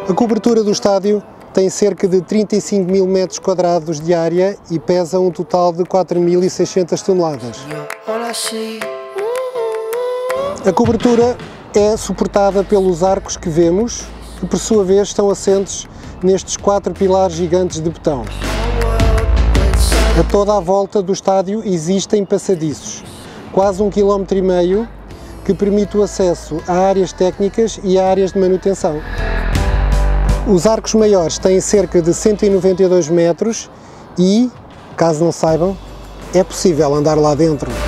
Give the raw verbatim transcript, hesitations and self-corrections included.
A cobertura do estádio tem cerca de trinta e cinco mil metros quadrados de área e pesa um total de quatro mil e seiscentas toneladas. A cobertura é suportada pelos arcos que vemos, que por sua vez estão assentes nestes quatro pilares gigantes de betão. A toda a volta do estádio existem passadiços, quase um quilómetro e meio, que permite o acesso a áreas técnicas e a áreas de manutenção. Os arcos maiores têm cerca de cento e noventa e dois metros e, caso não saibam, é possível andar lá dentro.